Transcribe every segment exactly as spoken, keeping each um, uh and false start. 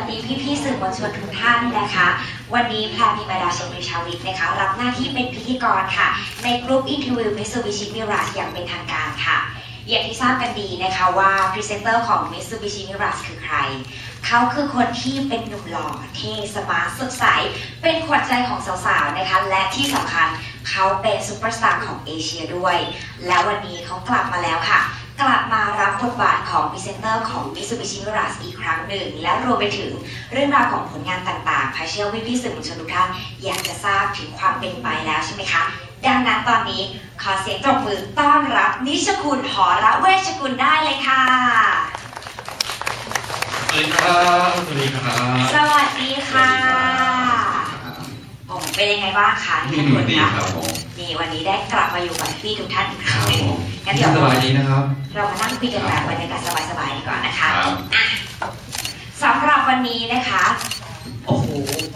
ดีพี่ๆสื่อมวลชนทุกท่านนะคะวันนี้แพรพิมดา ชมริชาวิทย์นะคะรับหน้าที่เป็นพิธีกรค่ะในกลุ่มอินเทอร์วิว Mitsubishi Mirage อย่างเป็นทางการค่ะอย่างที่ทราบกันดีนะคะว่าพรีเซนเตอร์ของ Mitsubishi Mirage คือใครเขาคือคนที่เป็นหนุ่มหล่อเท่สมาร์ทสดใสเป็นขวัญใจของสาวๆนะคะและที่สำคัญเขาเป็นซุปเปอร์สตาร์ของเอเชียด้วยและวันนี้เขากลับมาแล้วค่ะกลับมารับบทบาทของพรีเซนเตอร์ของ Mitsubishi Mirage อีกครั้งหนึ่งและรวมไปถึงเรื่องราวของผลงานต่างๆพาเชื่อว่าพี่ๆสื่อมวลชนทุกท่านอยากจะทราบถึงความเป็นไปแล้วใช่ไหมคะดังนั้นตอนนี้ขอเสียงตบมือต้อนรับนิชคุณหอระเวชกุลได้เลยค่ะสวัสดีครับสวัสดีครับสวัสดีค่ะผมเป็นยังไงบ้างคะนิชคุณคะนี่วันนี้ได้กลับมาอยู่กับพี่ทุกท่านอีกครั้งหนึ่งงั้นเดี๋ยวสบายดีนะครับเรามานั่งคุยกันแบบบรรยากาศสบายๆดีกว่านะคะสำหรับวันนี้นะคะโอ้โห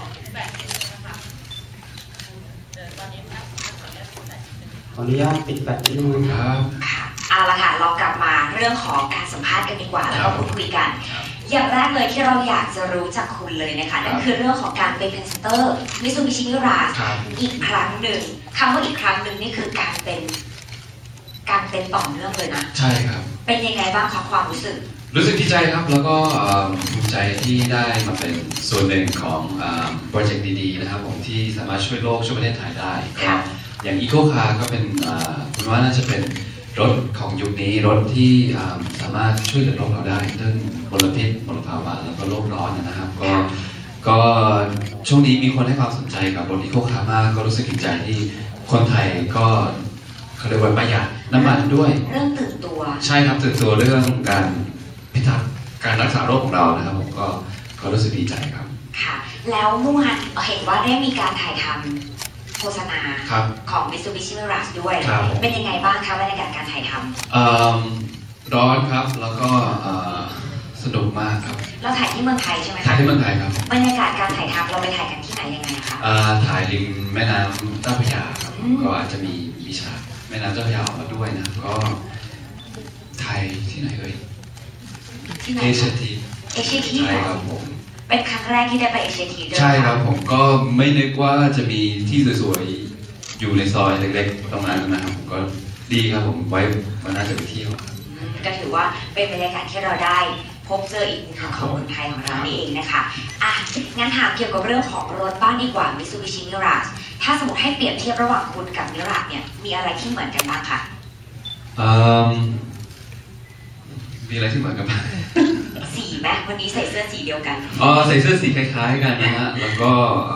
ขออนุญาตปิดแบตนิดนึงครับเอาละค่ะเรากลับมาเรื่องของการสัมภาษณ์กันดีกว่าแล้วก็พูดคุยกันอย่างแรกเลยที่เราอยากจะรู้จากคุณเลยนะคะนั่นคือเรื่องของการเป็นพรีเซนเตอร์ Mitsubishi Mirage อีกครั้งหนึ่งคำว่าอีกครั้งหนึ่งนี่คือการเป็นการเป็นต่อเนื่องเลยนะใช่ครับเป็นยังไงบ้างคะความรู้สึกรู้สึกดีใจครับแล้วก็ภูมิใจที่ได้มาเป็นส่วนหนึ่งของโปรเจกต์ดีๆนะครับผมที่สามารถช่วยโลกช่วยประเทศไทยได้ก็อย่าง Eco Car ก็เป็นผมว่าน่าจะเป็นรถของยุคนี้รถที่สามารถช่วยเหลือโลกเราได้เรื่องมลพิษมลภาวะแล้วก็โลกร้อนนะครับก็ก็ช่วงนี้มีคนให้ความสนใจกับรถ Eco Car มากก็รู้สึกดีใจที่คนไทยก็เขาเรียกว่าประหยัดน้ำมันด้วยเรื่องตื่นตัวใช่ครับตื่นตัวเรื่องการพิทักษ์การรักษาโรคของเรานะครับผมก็ก็รู้สึกดีใจครับค่ะแล้วเมื่อวานเห็นว่าได้มีการถ่ายทำโฆษณาของ Mitsubishi Mirage ด้วยเป็นยังไงบ้างคะบรรยากาศการถ่ายทำร้อนครับแล้วก็สนุกมากครับเราถ่ายที่เมืองไทยใช่ไหมคะถ่ายที่เมืองไทยครับบรรยากาศการถ่ายทำเราไปถ่ายกันที่ไหนยังไงคะถ่ายริมแม่น้ำเจ้าพระยาครับก็อาจจะมีมีฉากแม่น้ำเจ้าพระยาออกมาด้วยนะก็ถ่ายที่ไหนเอ่ยเอเชียทีเอเชียทีใช่ครับผมเป็นครั้งแรกที่ได้ไปเอเชียทีด้วยใช่ครับผมก็ไม่นึกว่าจะมีที่สวยๆอยู่ในซอยเล็กๆตรงนั้นนะครับผมก็ดีครับผมไว้มันน่าจะไปเที่ยวก็ถือว่าเป็นบรรยากาศที่เราได้พบเจออีกหนึ่งของคนไทยของเรานี่เองนะคะอ่ะงั้นถามเกี่ยวกับเรื่องของรถบ้างดีกว่า Mitsubishi Mirage ถ้าสมมติให้เปรียบเทียบระหว่างคุณกับ Mirage เนี่ยมีอะไรที่เหมือนกันบ้างคะมีอะไรที่เหมือนกันบ้างสีไหมวันนี้ใส่เสื้อสีเดียวกันอ๋อใส่เสื้อสีคล้ายๆกันนะฮะแล้วก็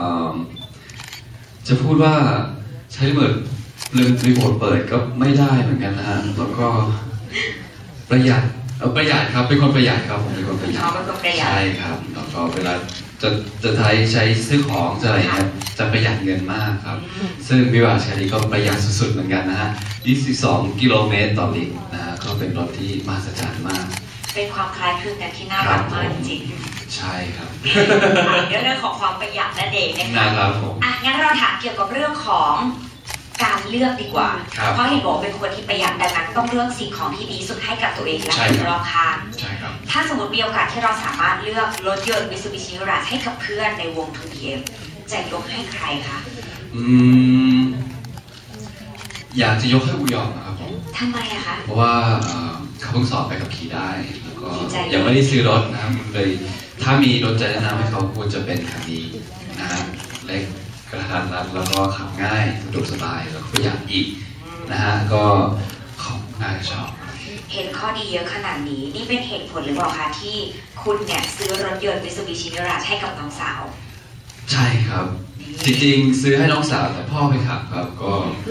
จะพูดว่าใช้รีโมทเรื่องรีโมทเปิดก็ไม่ได้เหมือนกันนะฮะแล้วก็ประหยัดเอาประหยัดครับเป็นคนประหยัดครับผมเป็นคนประหยัดใช่ครับแล้วก็เวลาจะจะใช้ใช้ซื้อของจะอะไรครับจะประหยัดเงินมากครับซึ่งวิวาชาลีก็ประหยัดสุดๆเหมือนกันนะฮะยี่สิบสองกิโลเมตรต่อลิตรนะฮะก็เป็นรถที่มหัศจรรย์มากเป็นความคล้ายคลึงกันที่น่ารักมากจริงใช่ครับเรื่องของความประหยัดนั่นเองนะคะนะครับผมอ่ะงั้นเราถามเกี่ยวกับเรื่องของการเลือกดีกว่าเพราะเห็นบอกเป็นคนที่ประหยัดดังนั้นต้องเลือกสิ่งของที่ดีสุดให้กับตัวเองและคนรอบข้างถ้าสมมติมีโอกาสที่เราสามารถเลือกรถยนต์ Mitsubishi Mirage ให้กับเพื่อนในวง ทู พี เอ็ม จะยกให้ใครคะอืมอยากจะยกให้อุยองนะครับผมทำไมอะคะเพราะว่าเขาเพิ่งสอบไปขับขี่ได้แล้วก็ยังไม่ได้ซื้อรถนะครับเลยถ้ามีรถจะแนะนำให้เขาควรจะเป็นคันนี้นะฮะเล็กกระทัดรัดแล้วก็ขับง่ายสะดวกสบายแล้วก็ประหยัดอีกนะฮะก็ของน่าชอบเห็นข้อดีเยอะขนาดนี้นี่เป็นเหตุผลหรือเปล่าคะที่คุณเนี่ยซื้อรถยนต์ Mitsubishi Mirage ให้กับน้องสาวใช่ครับจริงๆซื้อให้น้องสาวแต่พ่อไปขับครับก็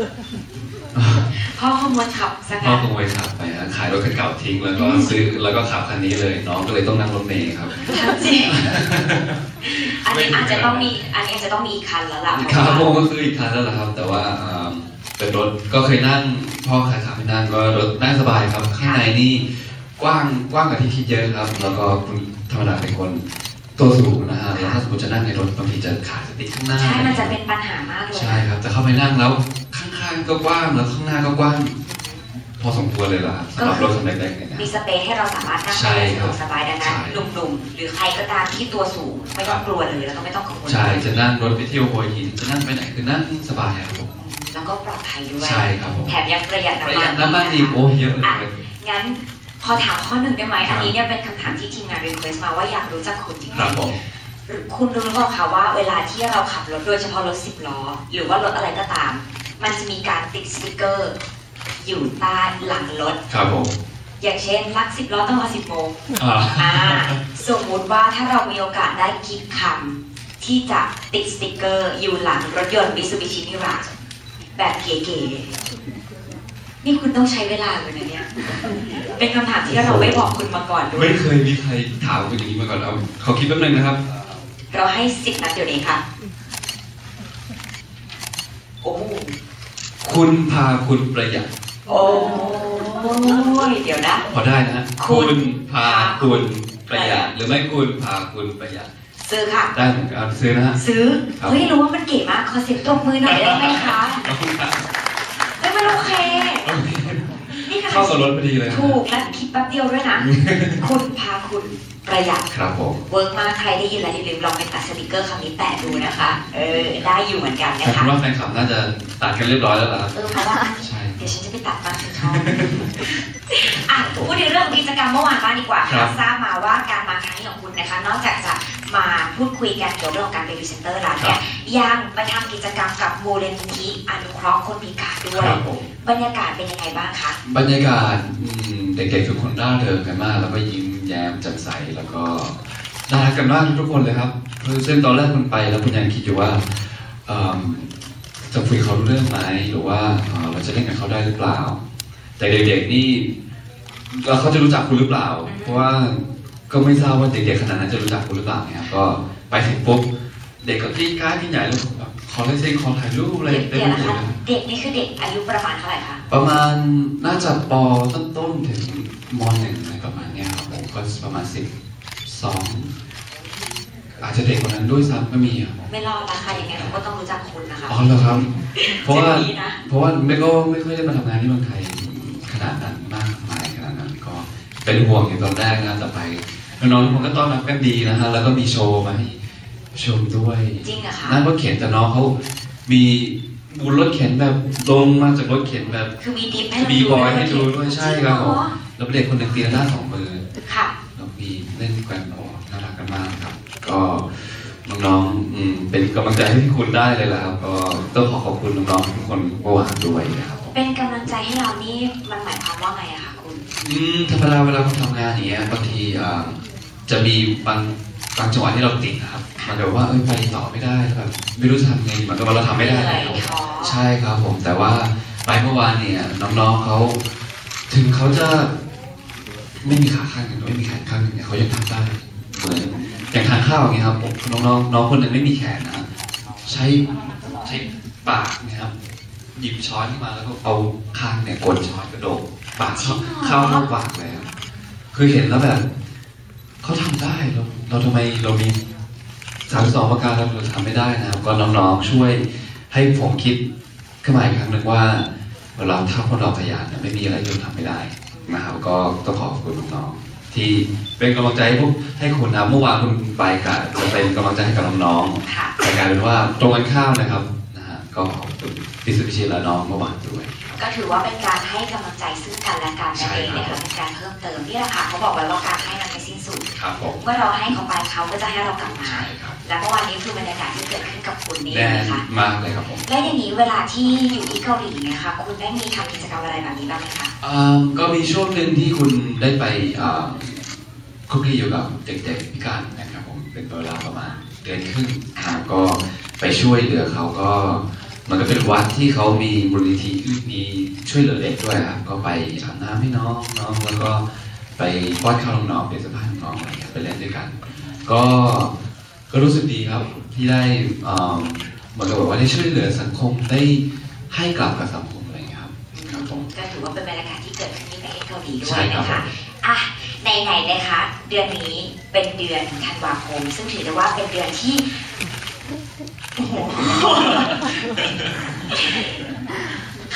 พ่อขโมยขับสักพ่อขโมยขับไปฮะขายรถคันเก่าทิ้งแล้วก็ซื้อแล้วก็ขับคันนี้เลยน้องก็เลยต้องนั่งรถเมล์ครับจริงอันนี้อาจจะต้องมีอันนี้อาจจะต้องมีอีกคันแล้วล่ะครับผมก็คืออีกคันแล้วล่ะครับแต่ว่าเป็นรถก็เคยนั่งพ่อขับขับไปนั่งก็รถนั่งสบายครับข้างในนี่กว้างกว้างกว่าที่คิดเยอะครับแล้วก็คุณธรรมดาเป็นคนตัวสูงนะฮะแล้วถ้าสมมติจะนั่งในรถบางทีจะขาดสติข้างหน้าใช่มันจะเป็นปัญหามากเลยใช่ครับแต่เข้าไปนั่งแล้วข้างๆก็กว้างแล้วข้างหน้าก็กว้างพพอสมควรเลยล่ะครับสำหรับรถคันเล็กๆเนี่ยนะมีสเปซให้เราสามารถนั่งใช่ได้สะคดรับวกสบายดังนั้นใช่หนุ่มๆหรือใครก็ตามที่ตัวสูงไม่ต้องกลัวเลยแล้วก็ไม่ต้องกังวลใช่จะนั่งรถไปเที่ยวหัวหินจะนั่งไปไหนคือนั่งสบายครับผมแล้วก็ปลอดภัยด้วยใช่ครับผมแถมยังประหยัดประน้ำหมัยันดน้ำมันดีโอ้เยอะเลยงั้นพอถามข้อหนึ่งได้ไหมครัอับนนี้เนี่ยเป็นคำถามที่ทีมงานรีเควสมาว่าอยากรู้จักคุณจริงครับผมๆคุณรู้หรือเปล่าคะว่าเวลาที่เราขับรถโดยเฉพาะรถสิบล้อ หรือว่ารถอะไรก็ตาม มันจะมีการติดสติกเกอร์ อยู่ใต้หลังรถครับผมอย่างเช่นรักสิบล้อต้องมาสิบโมงอ่าอ่าสมมุติว่าถ้าเรามีโอกาสได้คิดคำที่จะติดสติกเกอร์อยู่หลังรถยนต์ Mitsubishi Mirage แบบเก๋ๆนี่คุณต้องใช้เวลาเลยนะเนี่ย เป็นคำถามที่เราไม่บอกคุณมาก่อนด้วไม่ยเคยมีใครถามคุณอย่างนี้มาก่อนเอาเขาคิดแป๊บนึงนะครับเราให้สิบนัดเดี๋ยวนี้ค่ะ โอ้คุณพาคุณประหยัดโอ้ยเดี๋ยวนะพอได้นะฮะคุคุณ ณพาคุณประหยัดหรือไม่คุณพาคุณประหยัดซื้อค่ะได้เหมือนกันซื้อนะฮะซื้อครับเฮ้ยรู้ว่ามันเก๋มาก ขอเสียงตบมือหน่อยได้ไหมคะขอบคุณครับเฮ้ยมันโอเคโอเคนี่ค่ะเข้ากับรถพอดีเลยนะถูกและคิดแป๊บเดียวด้วยนะ คุณพาคุณประหยัดครับผมเวิร์กมากใครได้ยินแล้วอย่าลืมลองไปตัดสติกเกอร์คำนี้แปะดูนะคะ เออ ได้อยู่เหมือนกันแต่นะคุคะณว่าแฟนคลับน่าจะตัดกันเรียบร้อยแล้วล่ะครับเออเพราะว่าใช่เดี๋ยวฉันจะไปตัดบ้างฉันชอบอ่ะพูดในเรื่องของกิจกรรมเมื่อวานบ้างดีกว่าครัค่ะบทราบมาว่าการมาครั้งนี้ของคุณนะคะ นอกจากจะมาพูดคุยกันเกี่ยวกับเรื่องของการเป็นพรีเซนเตอร์แล้วเนี่ยยังไปทำกิจกรรมกับมูลนิธิอนุเคราะห์คนพิการด้วคยรับผมบรรยากาศเป็นยังไงบ้างคะบรรยากาศอืมเด็กๆทุกคนร่าเริงกันมาก แล้วก็ยิ้มแย้มแจ่มใสแล้วก็น่ารักกันมากทุกคนเลยครับคือซึ่งตอนแรกคุณไปแล้วคุณยังคิดอยู่ว่าเอิ่มจะคุยกับเขารู้เรื่องไหมหรือว่าเอ่อเราจะเล่นกับเขาได้หรือเปล่า แต่เด็กๆนี่แล้วเขาจะรู้จักคุณหรือเปล่า เพราะว่าก็ไม่ทราบว่าเด็กๆขนาดนั้นจะรู้จักคุณหรือเปล่าเนี่ยก็ไปถึงปุ๊บเด็กก็กรี๊ดกราดกันใหญ่แล้วแบบขอลายเซ็นขอถ่ายรูปอะไรเด็กเต็มเดี๋ยวไปนะหมดคะเลยเด็กนี่คือเด็กอายุประมาณเท่าไหร่คะประมาณน่าจะปต้นๆถึงมหนึ่งอะไรประมาณเนี้ยครับผมก็ประมาณสิบสองอาจจะเด็กกว่านั้นด้วยซ้ำก็มีครับผมไม่รอดละค่ะยังไงเขาก็ต้องรู้จักคุณนะคะอ๋อเหรอครับ เพราะว่าจะดีนะเพราะว่าไม่ก็ไม่ค่อยได้มาทำงานที่เมืองไทยขนาดนั้นมากมายขนาดนั้นก็เป็นห่วงอยู่ตอนแรกนะแต่ไปน้องๆทุกคนก็ต้อนรับกันดีนะฮะแล้วก็มีโชว์มาให้ชมด้วยจริงเหรอคะนั่งรถเข็นแต่น้องเขามีบุนรถเข็นแบบลงมาจากรถเข็นแบบคือมีดิฟให้เรามีดูบอยให้ดูด้วยใช่ครับผมจงเหอแล้วเด็กคนหนึ่งตีละหน้าดสองมือค่ะแล้วมีเล่นกันโอ้น่ารักกันมากครับ ก็น้องๆอืมเป็นกำลังใจให้พี่คุณได้เลยแหละครับก็ต้องขอขอบคุณน้องๆทุกคนเมื่อวานด้วยนะครับผมเป็นกำลังใจให้เรานี่มันหมายความว่าไงอะคะคุณอืมธรรมดาเวลาเราทำงานอย่างเงี้ยบางทีอ่าจะมีบางบางจังหวะที่เราติดนะครับมันแบบว่าเอ้ยไปต่อไม่ได้แบบไม่รู้จะทำไงเหมือนกับว่าเราทำไม่ได้แล้วท้อใช่ครับผมแต่ว่าไปเมื่อวานเนี่ยน้องๆเขาถึงเขาจะไม่มีขาข้างหนึ่งไม่มีแขนข้างหนึ่งเนี่ยเขายังทำได้เหมือนอย่างทานข้าวอย่างเงี้ยครับผมน้องๆน้องคนหนึ่งไม่มีแขนนะใช้ใช้ปากเนะครับหยิบช้อนขึ้นมาแล้วก็เอาข้างเนี่ยกดช้อนกระโดดปากเข้าเข้าเข้าปากเลยครับคือเห็นแล้วแบบเขาทำได้เราเราทำไมเรามีสามสองประการเราทำไม่ได้นะครับก็น้องๆช่วยให้ผมคิดขึ้นมาอีกครั้งหนึ่งว่าเวลาถ้าพวกเราพยายามเนี่ยไม่มีอะไรที่เราทำไม่ได้นะครับก็ต้องขอบคุณน้องๆที่เป็นกำลังใจให้พวกให้คุณนะเมื่อวานคุณไปกับจะเป็นกำลังใจให้กับน้องค่ะๆแต่กลายเป็นว่าตรงกันข้ามนะครับนะฮะก็ขอบคุณพิสุทธิ์และน้องเมื่อวานด้วยก็ถือว่าเป็นการให้กำลังใจซึ่งกันและกันนั่นเองนะคะเป็นการเพิ่มเติมนี่แหละค่ะเขาบอกไว้ว่าการให้มันไม่สิ้นสุดครับผมเมื่อเราให้เขาไปเขาก็จะให้เรากลับมาใช่ครับและเมื่อวานนี้คือบรรยากาศที่เกิดขึ้นกับคุณนี่แน่นะคะมากเลยครับผมและอย่างนี้เวลาที่อยู่ที่เกาหลีเนะคะคุณได้มีทำกิจกรรมอะไรแบบนี้บ้างไหมคะอ่าก็มีช่วงหนึ่งที่คุณได้ไปอ่าคุกคีอยู่กับเด็กๆพิการนะครับผมเป็นเวลาประมาณเดือนครึ่งนะครับก็ไปช่วยเหลือเขาก็มันก็เป็นวัดที่เขามีมูลนิธิมีช่วยเหลือเด็กด้วยครับก็ไปอาบน้ำให้น้องน้องแล้วก็ไปป้อนข้าวน้องๆเป็นสะพานน้องอะไรอย่างเงี้ยไปเล่นด้วยกัน ก็ก็รู้สึกดีครับที่ได้อ่าเหมือนกับแบบว่าได้ช่วยเหลือสังคมได้ให้กลับกับสังคมอะไรอย่างเงี้ยครับครับผมก็ถือว่าเป็นบรรยากาศที่เกิดขึ้นที่ประเทศเกาหลีด้วใช่ยครับนะคะอ่ะไหนๆนะคะ เดือนนี้เป็นเดือนธันวาคมซึ่งถือได้ว่าเป็นเดือนที่โอ้โหค่ะ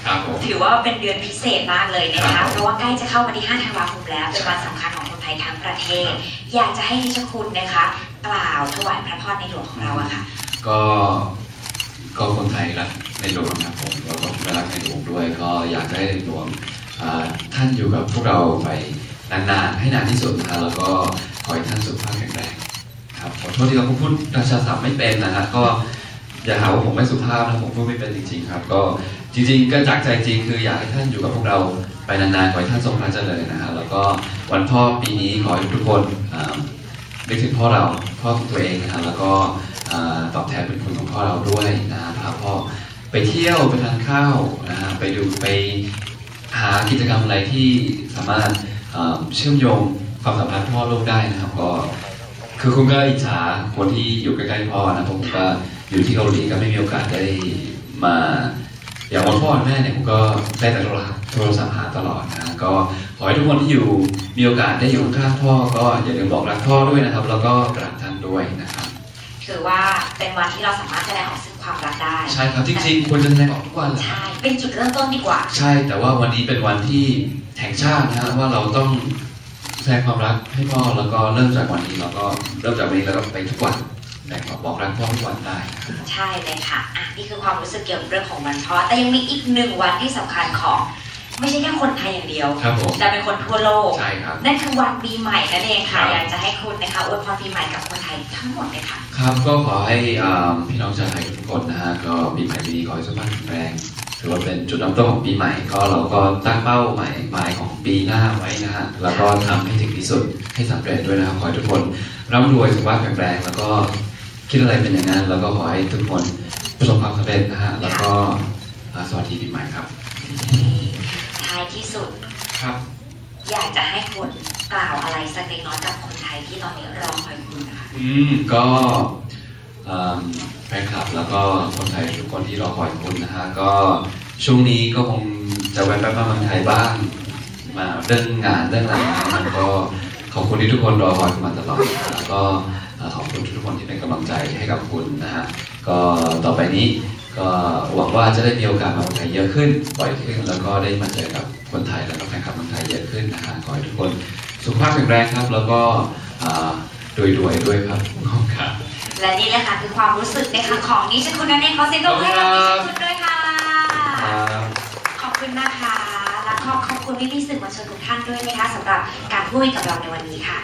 ครับผมถือว่าเป็นเดือนพิเศษมากเลยนะครัคะบเพราะว่าใกล้จะเข้าวันที่ห้าธันวาคมแล้วเป็นวันสำคัญของคนไทยทั้งประเทศ อยากจะให้นิชคุณนะคะกล่าวถวายพระพรในหลวงของเราอะค่ะก็ก็คนไทยรักในหลวงครับผมแล้วก็รักในหลวงด้วยก็อยากให้ในหลวงอ่าท่านอยู่กับพวกเราไปนานๆให้นานที่สุดนะแล้วก็ขอให้ท่านสุขภาพแข็งแรงครับขอโทษที่เราพูดราชาศัพท์ไม่เป็นนะฮะก็อย่าหาว่าผมไม่สุภาพนะผมพูดไม่เป็นจริงๆครับก็จริงๆก็จากใจจริงคืออยากให้ท่านอยู่กับพวกเราไปนานๆขอให้ท่านทรงพระเจริญนะฮะแล้วก็วันพ่อปีนี้ขอให้ทุกคนอ่านึกถึงพ่อเราพ่อของตัวเองนะฮะแล้วก็อ่าตอบแทนเป็นคุณของพ่อเราด้วยนะฮะพาพ่อไปเที่ยวไปทานข้าวนะฮะไปดูไปหากิจกรรมอะไรที่สามารถอ่าเชื่อมโยงความสัมพันธ์พ่อลูกได้นะครับก็คือคุณก็อิจฉาคนที่อยู่ใกล้ๆพ่อนะผมก็อยู่ที่เกาหลีก็ไม่มีโอกาสได้มาอย่างวันพ่อวันแม่เนี่ยผมก็ได้แต่โทรศัพท์โทรศัพท์หาตลอดนะก็ขอให้ทุกคนที่อยู่มีโอกาสได้อยู่ข้างพ่อก็อย่าลืมบอกรักพ่อด้วยนะครับ แล้วก็กราบท่านด้วยนะครับถือว่าเป็นวันที่เราสามารถแสดงออกซึ่งความรักได้ใช่ครับจริงๆควรจะแสดงออกทุกวันแหละใช่เป็นจุดเริ่มต้นดีกว่าใช่แต่ว่าวันนี้เป็นวันที่แห่งชาตินะฮะว่าเราต้องแสดงความรักให้พ่อแล้วก็เริ่มจากวันนี้แล้วก็เริ่มจากวันนี้แล้วก็ไปทุกวันแสดงความบอกรักพ่อทุกวันได้ใช่เลยค่ะอ่ะนี่คือความรู้สึกเกี่ยวกับเรื่องของวันพ่อแต่ยังมีอีกหนึ่งวันที่สำคัญของ ไม่ใช่แค่คนไทยอย่างเดียวครับผมแต่เป็นคนทั่วโลกใช่ครับนั่นคือวันปีใหม่นั่นเองค่ะครับอยากจะให้คุณนะคะอวยพรปีใหม่กับคนไทยทั้งหมดเลยค่ะครับก็ขอให้อ่าพี่น้องชาวไทยทุกคนนะฮะก็ปีใหม่ปีนี้ขอให้สุขภาพแข็งแรงถือว่าเป็นจุดเริ่มต้นของปีใหม่ก็เราก็ตั้งเป้าหมายหมายของปีหน้าไว้นะฮะแล้วก็ทำให้ถึงที่สุดให้สำเร็จด้วยนะครับขอให้ทุกคนร่ำรวยสุขภาพแข็งแรงแล้วก็คิดอะไรเป็นอย่างนั้นแล้วก็ขอให้ทุกคนประสบความสำเร็จนะฮะแล้วก็อ่าสวัสดีปีใหม่ครับท้ายที่สุดครับอยากจะให้คุณกล่าวอะไรสักเล็กน้อยกับคนไทยที่ตอนนี้รอคอยคุณนะคะอืมก็เอิ่มแฟนคลับแล้วก็คนไทยทุกคนที่รอคอยคุณนะฮะก็ช่วงนี้ก็คงจะแวะไปมาเมืองไทยบ้างมาเรื่องงานเรื่องอะไรนะมันก็ขอบคุณที่ทุกคนรอคอยคุณมาตลอดนะฮะแล้วก็เอ่อขอบคุณทุกคนที่เป็นกำลังใจให้กับคุณนะฮะก็ต่อไปนี้ก็หวังว่าจะได้มีโอกาสมาเมืองไทยเยอะขึ้นบ่อยขึ้น แล้วก็ได้มาเจอกับคนไทยแล้วก็แฟนคลับเมืองไทยเยอะขึ้นนะฮะขอให้ทุกคนสุขภาพแข็งแรงครับ แล้วก็อ่า รวยๆด้วยครับขอบคุณครับและนี่แหละค่ะคือความรู้สึกนะคะของนิชคุณนั่นเองขอเสียงปรบมือให้กับนิชคุณด้วยค่ะ ขอบคุณนะคะ และขอบขอบคุณพี่ๆสื่อมวลชนทุกท่านด้วยนะคะสำหรับการพูดคุยกับเราในวันนี้ค่ะ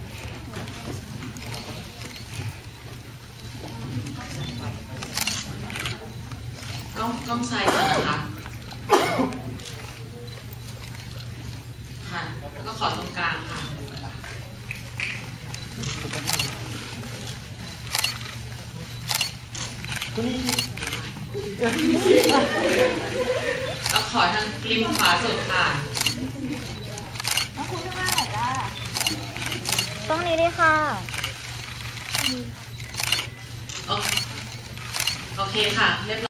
กล้องกล้องซ้ายก่อนนะคะค่ะแล้วก็ขอตรงกลางค่ะแล้วขอทางริมขวาสุดค่ะตรงนี้ด้วยค่ะโอโอเคค่ะเรียบร้อย